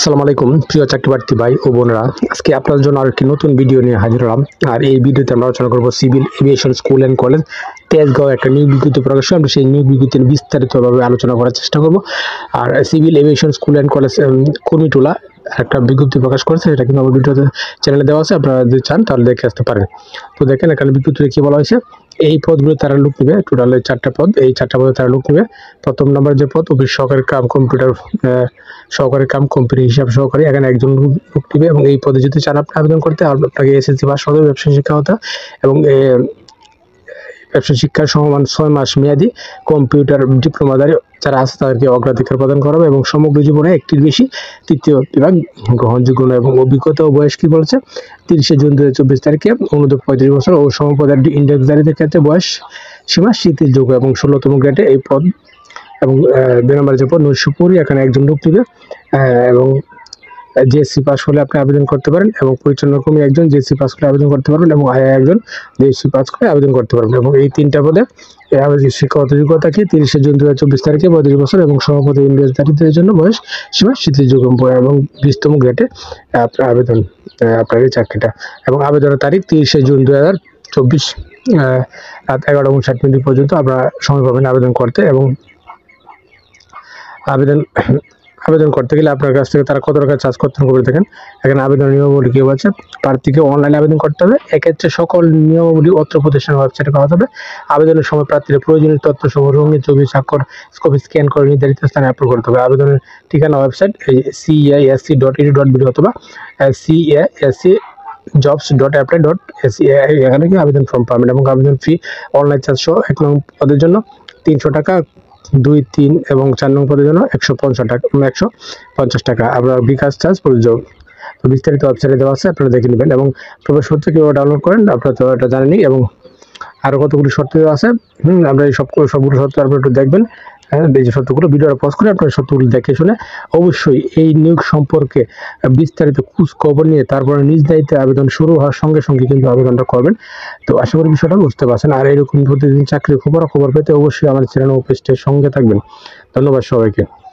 আসসালামু আলাইকুম প্রিয় চাকরিপ্রার্থী ভাই ও বোনেরা, আজকে আপনাদের জন্য আরেকটি নতুন ভিডিও নিয়ে হাজির হলাম। আর এই ভিডিওতে আমরা আলোচনা করব civil aviation school and college Tejgaon একটা নিয়োগ বিজ্ঞপ্তি প্রকাশ। আমরা সেই নিয়োগ বিজ্ঞপ্তির বিস্তারিতভাবে আলোচনা করার চেষ্টা করব। আর civil aviation school and college Kurmitola একটা বিজ্ঞপ্তি প্রকাশ করেছে, এটা কিন্তু আমার ভিডিওতে চ্যানেলে দেওয়া আছে, আপনারা যদি চান তাহলে দেখে আসতে পারেন। তো দেখেন এখানে বিজ্ঞপ্তিতে কী বলা হয়েছে, এই পদগুলো তারা লোক নেবে, টোটাল 4টা পদ। এই 4টা পদে তারা লোক নেবে। প্রথম নম্বর যে পদ, অফিস সহকারী কাম কম্পিউটার সহকারী কাম কোম্পানি হিসাব সহকারী, এখানে একজন লোক নেবে। এবং এই পদে যদি চান আপনি আবেদন করতে, আপনাকে এসএসসি পাস হতে হবে, ব্যবসায় শিক্ষা হতে, এবং ব্যবসা শিক্ষার সমমান 6 মাস মেয়াদী কম্পিউটার ডিপ্লোমাধারী যারা আছে তাদেরকে অগ্রাধিকার প্রদান করা হবে। এবং সমগ্র জীবনে একটির বেশি তৃতীয় বিভাগ গ্রহণযোগ্য নয়। এবং অভিজ্ঞতা ও বয়স কি বলছে, 30 জুন 2024 তারিখে অনুর্ধ্ব 35 বছর ও সমপদের ইন্ডেক্সধারীদের ক্ষেত্রে বয়স সীমা শিথিলযোগ্য এবং 16তম গ্রেডে এই পদ। এবং 2 নম্বর যে পদ নৈশপুরি, এখানে একজন লোক নেবে। এবং জেএসসি পাস হলে আপনি আবেদন করতে পারেন, এবং পরিচালনা কর্মী একজন জেএসসি পাস করে আবেদন করতে পারবেন, এবং একজন জেএসসি পাস করে আবেদন করতে পারবেন। এবং এই 3টা পদে শিক্ষাগত যোগ্যতা কি, 30 জুন 2024 তারিখে 32 বছর এবং সভাপতি ইন্ডেক্সধারীদের জন্য বয়স সীমা শিথিলযোগ্য এবং 20তম গ্রেডে আপনার আবেদন, আপনার এই চাকরিটা। এবং আবেদনের তারিখ 30 জুন 2024 রাত 11:59 পর্যন্ত আপনারা সময় পাবেন আবেদন করতে। এবং আবেদন করতে গেলে আপনার কাছ থেকে তারা কত টাকা চার্জ করতে হবে দেখেন। এখানে আবেদন নিয়মাবলী কি বলছে, প্রার্থীকে অনলাইনে আবেদন করতে হবে। এক্ষেত্রে সকল নিয়মাবলী অত্র প্রতিষ্ঠানের ওয়েবসাইটে পাওয়া যাবে। আবেদনের সময় প্রার্থীর প্রয়োজনীয় তথ্য সহ রঙিন ছবি, স্বাক্ষর, কপি স্ক্যান করে নির্ধারিত স্থানে আপলোড করতে হবে। আবেদনের ঠিকানা ওয়েবসাইট cac.edu.bd অথবা cac.jobs.apply.ac, এখানে কি আবেদন ফর্ম পাবেন। এবং আবেদন ফি অনলাইন চার্জ সহ 1 নং পদের জন্য 300 টাকা, 2, 3 এবং 4 নং পদের জন্য 150 টাকা। আপনার বিকাশ চার্জ প্রযোজ্য। তো বিস্তারিত ওয়েবসাইটে দেওয়া আছে, আপনারা দেখে নেবেন। এবং প্রবেশপত্র কীভাবে ডাউনলোড করেন আপনারা তো এটা জানেনই। এবং আরও কতগুলি শর্ত দেওয়া আছে, আপনারা এই সবগুলো শর্ত আপনারা একটু দেখবেন। এই যে শর্তগুলো ভিডিওটা পজ করে আপনারা শর্তগুলো দেখে শুনে অবশ্যই এই নিয়োগ সম্পর্কে বিস্তারিত খোঁজ খবর নিয়ে তারপরে নিজ দায়িত্বে আবেদন শুরু হওয়ার সঙ্গে সঙ্গে কিন্তু আবেদনটা করবেন। তো আশা করি বিষয়টা বুঝতে পারছেন। আর এরকম প্রতিদিন চাকরির খবর পেতে অবশ্যই আমার চ্যানেল ও পেজটির সঙ্গে থাকবেন। ধন্যবাদ সবাইকে।